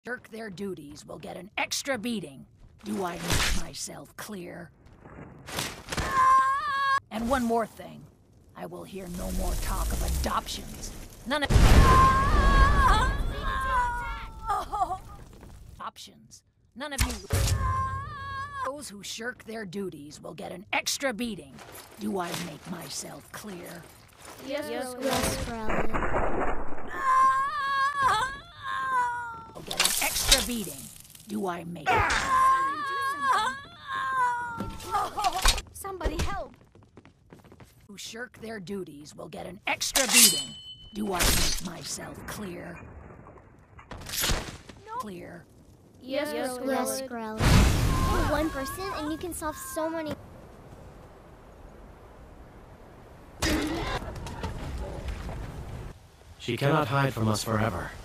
Shirk their duties will get an extra beating. Do I make myself clear? And one more thing. I will hear no more talk of adoptions. None of... Options. None of you... Those who shirk their duties will get an extra beating. Do I make myself clear? Yes, Scarlet. Will get an extra beating. Do I make it? Somebody help! Who shirk their duties will get an extra beating. Do I make myself clear? Clear. Yes, Scarlet. 1% and you can solve so many. She cannot hide from us forever.